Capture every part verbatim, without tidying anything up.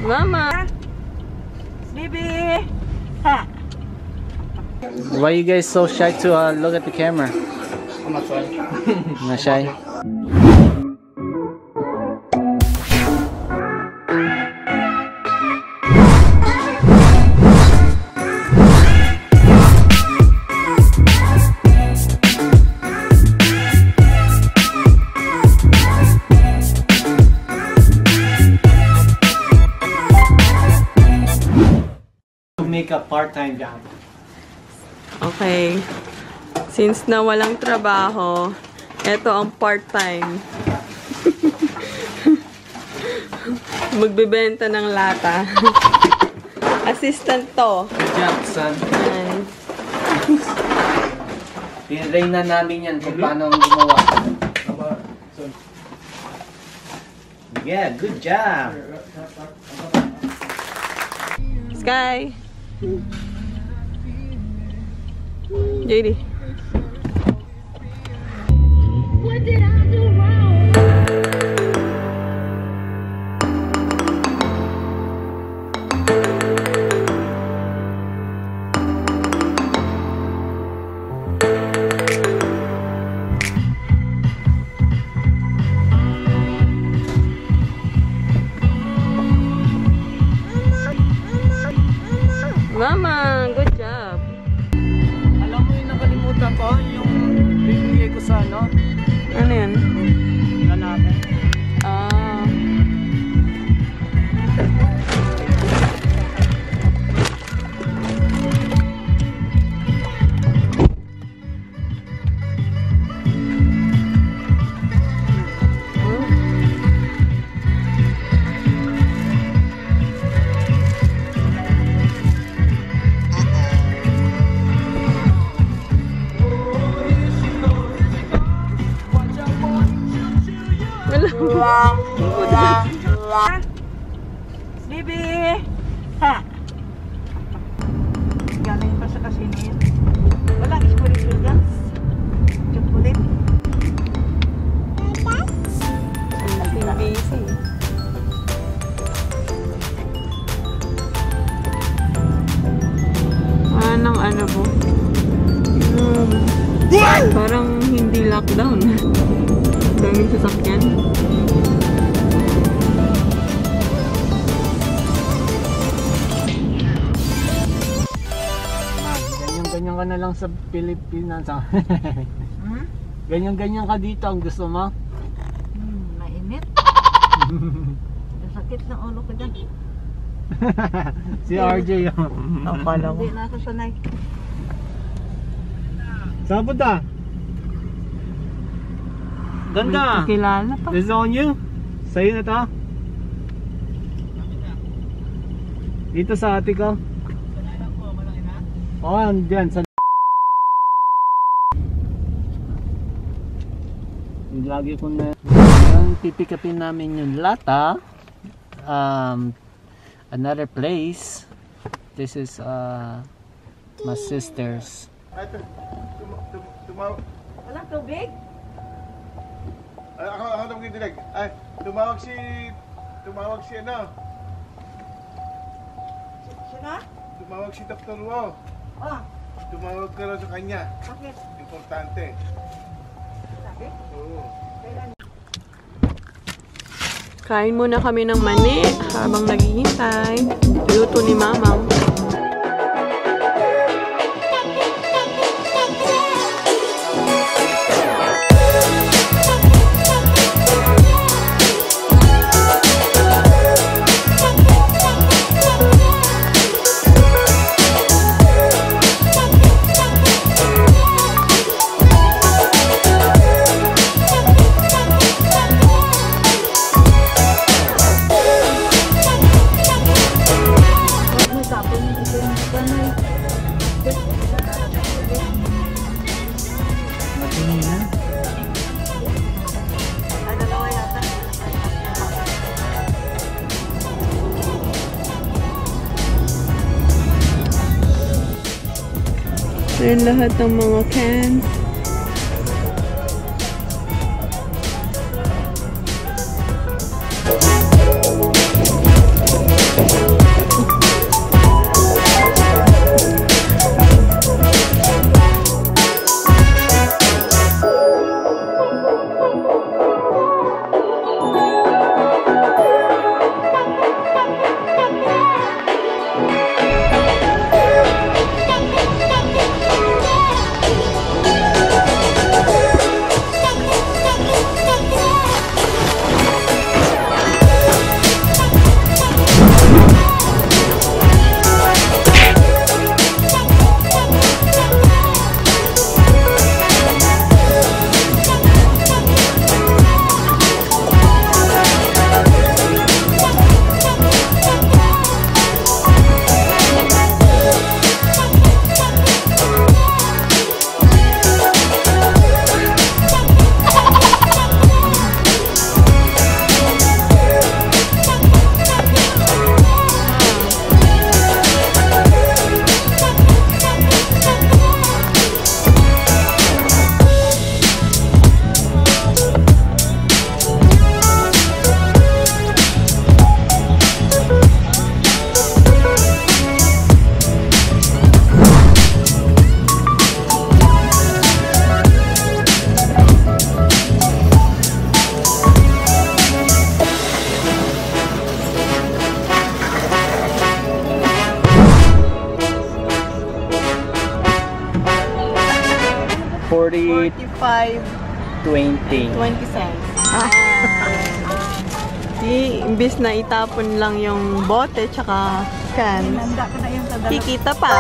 Mama! Baby! Ha! Why are you guys so shy to uh, look at the camera? I'm not shy. Not shy? Make a part-time job. Okay. Since na walang trabaho, ito ang part-time. Magbebenta ng lata. Assistant to. Good job, son. Yan. Tinrain na namin yan kung paano ang gumawa. Yeah, good job. Sky. J D. What did I do wrong? Mama, good job. Alam mo yung nakalimutan ko, yung bibigay ko sa ano? Ano yan? Na natin. Ah. Bibi! Ha! Galing pa sa kasino yun. Walang spiritual gas. Chocolate. Busy. Anong ano po? Um, parang hindi lockdown. Daming sasakyan. Ganyan-ganyan ka na lang sa Pilipinas. Hmm? Ganyan-ganyan ka dito, ang gusto mo? Hmm, mainit. Sakit ng ulo ko dyan. Si R J yun. Akala ko. Hindi na ako sanay. Saan punta? Doon ka. Kilala pa. This is on you. Sa'yo na to. Dito sa ate ko. Oo, oh, andyan. Sa lagi ko na yung pipick upin namin yung lata. Um, another place. This is uh, my sister's. Walang tubig? Ay, ako, ako naman kinilig. Ay, tumawag si... Tumawag si ano? Sino? Tumawag si Doktor Wo. Oh. Tumawag ka raw sa kanya. Bakit? Importante. Sabi? Oo. Kain muna kami ng mani habang naghihintay. Luto ni Mamang. Ayan lahat ng mga cans. forty, forty-five, twenty. twenty cents. Ah. Di, imbis na itapon lang yung bote tsaka can, kikita pa.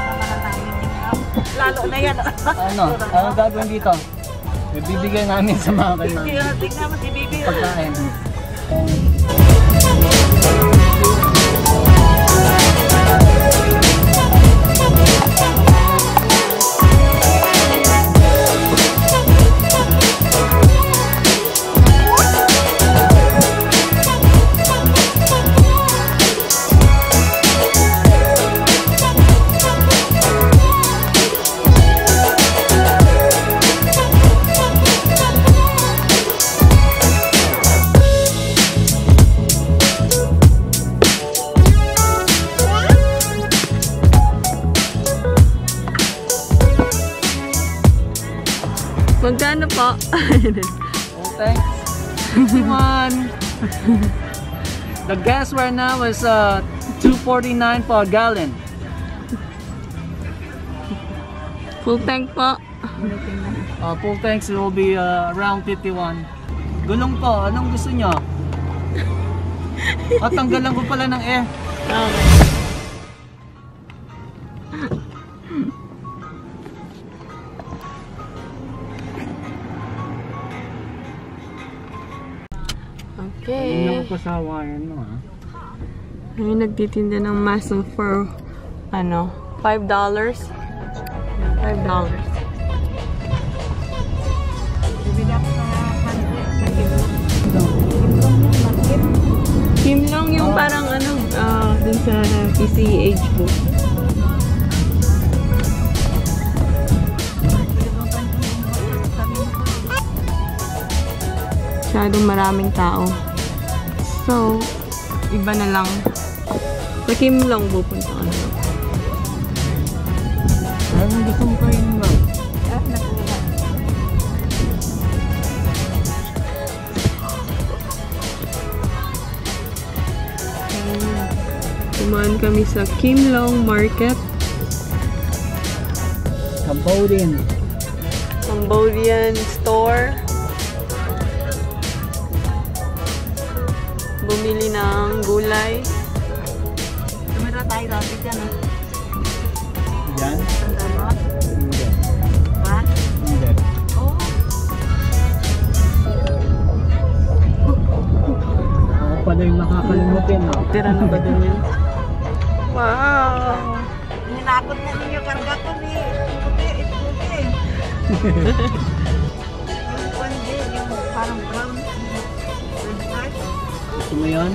Lalo na yan. Ano? Ano gagawin dito? Ibibigay namin sa mga kailangan. Tignan mo si Bibi. Pagkain. Magkano po? Oh, thanks. fifty-one. The gas right now is uh, two forty-nine for a gallon. Full tank po. Uh, full tanks it will be uh, around fifty-one. Gulong po, anong gusto nyo? At tanggalan ko pala ng air. Okay. Hindi Okay. ako pasawa yan mo ha. May nagtitinda ng maso for ano, five dollars. five dollars. Kimlong yung parang ano, ah, dun sa P C H book. Masyadong maraming tao. So, iba na lang. Sa Kimlong pupunta ka na lang. Anong gusto mo kayo nga? Ah, nakuha. Tumaan kami sa Kimlong Market. Cambodian. Cambodian store. Bumili ng gulay. Tumira tayo dati dyan, ah. Yan? Tanda mo? Hindi. Ha? Hindi. Oo. Ako pala yung nakakalimutin no? Tira na ba dun yun? Wow! Ninakot na ninyo karga ko ni. Puti, puti. Yung pandi, yung parang brown. French fries. Gusto mo yun?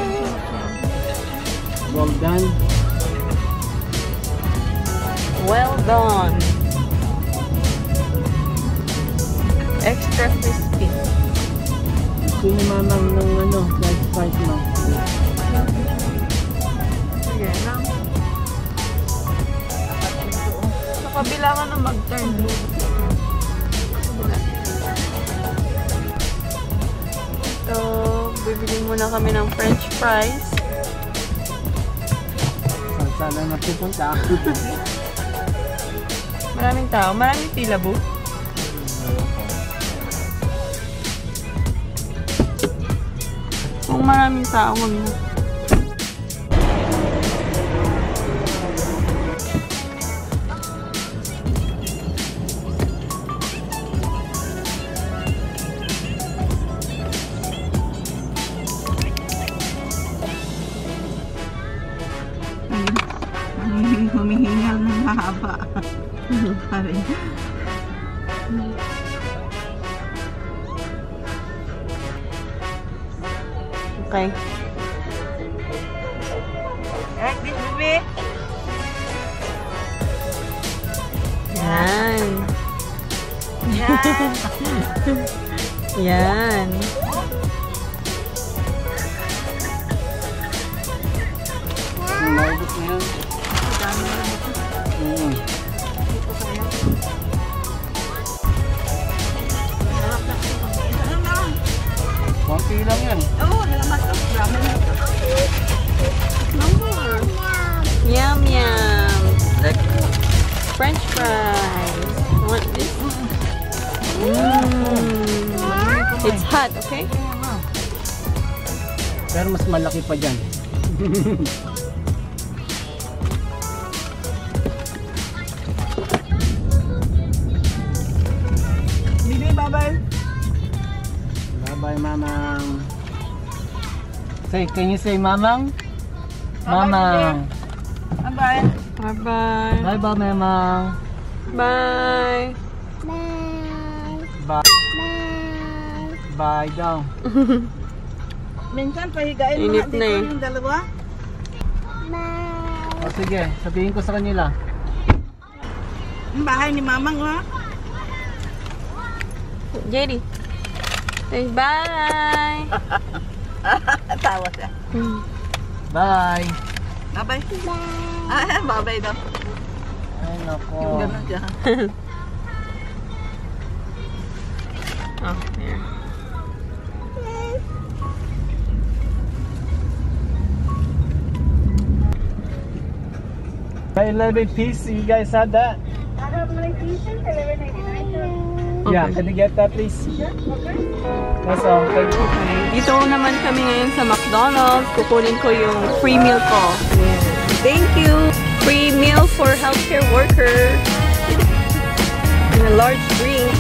Well done. Well done! Extra crispy. Gusto ni mamang ng ano, french fries mo. Sige na. Sa kabila ka na mag-turn. Ito, bibili muna kami ng french fries. Saan sana napupunta? Maraming tao. Maraming pila, bu. Kung maraming tao, wag na. Humihingal ng mahaba. Pare. Okay. Like this, baby. Yan. Yan. Yan. Maubos na yan. Mm. Konti lang yan. Oo, nalaman ko. Dami na ito. No more. Yum, yum. French fries. Want this? that, okay? Pero mas malaki pa dyan. Bibi, bye-bye. Bye-bye, mamang. Say, can you say mamang? Mamang. Bye-bye. Bye-bye. Bye-bye, mamang. Bye. Bye. Bye daw. Minsan pahigain mo Init nga na dito eh. yung dalawa. O sige, sabihin ko sa kanila. Ang bahay ni mamang, ha? J D. Say bye. Tawa siya. Bye. Bye-bye. Ah, bye-bye daw. Ay, nako. Ganun siya. Oh, here. eleven piece, you guys had that? I have my pieces, eleven ninety-nine. Yeah, can you get that please? That's all, thank you. Dito naman kami ngayon sa McDonald's. Kukunin ko yung free meal ko. Thank you! Free meal for healthcare worker. And a large drink.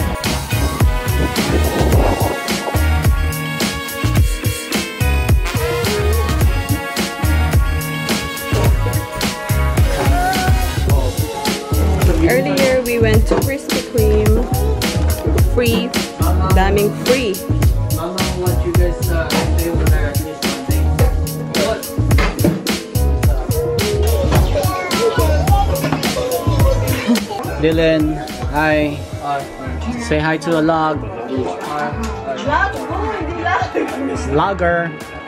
Earlier, we went to Krispy Kreme. Free. Daming free. Mama, want you guys uh, stay over there at least one day. What? Dylan, hi. Say hi to a log. Logger.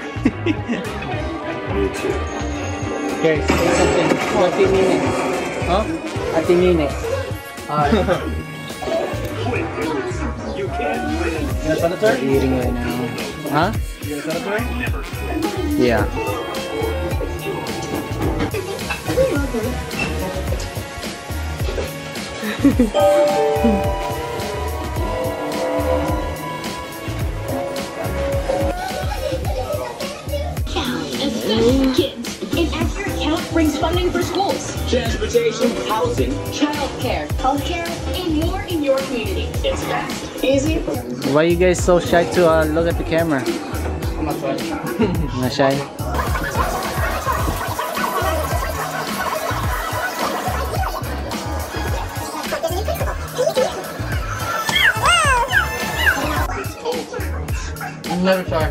Okay, say something. Ati Nine. Huh? Ati Nine. Hi. You a senator? Eating right now. Huh? You a senator? Yeah. Especially kids. An accurate count brings funding for schools, Transportation, housing, childcare, healthcare, and more in your community. it's fast, easy. Why are you guys so shy to uh, look at the camera? I'm not sure. Not shy? I'm never sure.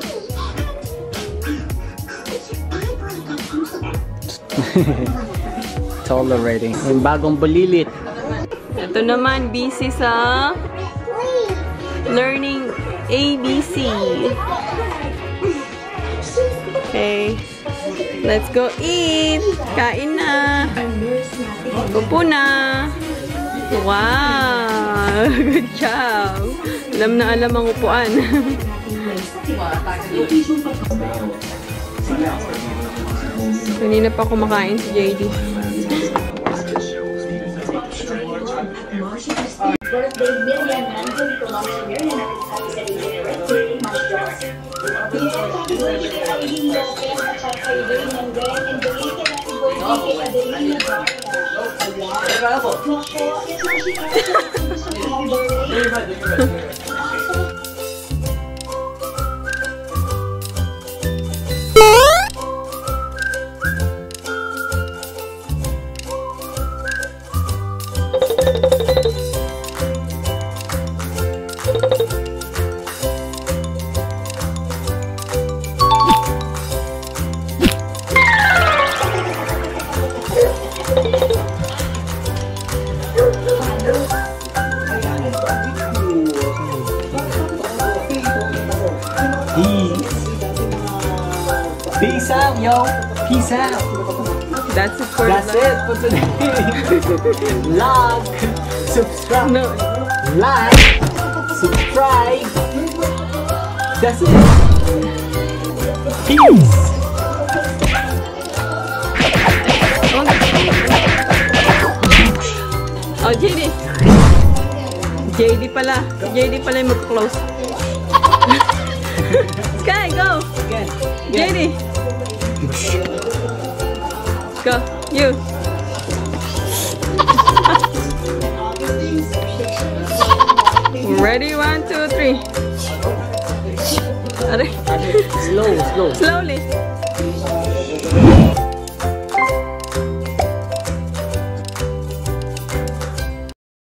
Tolerating. Yung bagong bulilit. Ito naman, busy sa learning A B C. Okay. Let's go eat. Kain na. Upo na. Wow. Good job. Alam na alam ang upuan. Kanina pa kumakain si J D. Birthday million Nanjing promotion year na natin sa isa din yung birthday, much joy. Yes, happy birthday, Aileen Lopez, at saka kay Dane and Gwen, and belated happy birthday kay Adeline Barra. Nako, it's not she happy birthday. Peace out, yo. Peace out. That's it for That's the it for today. Like, subscribe, No. like, subscribe. That's it. Peace. Oh, J D. J D pala. J D pala yung mag-close. J D. Go. You. Ready? One, two, three. Are- Slow, slow. Slowly.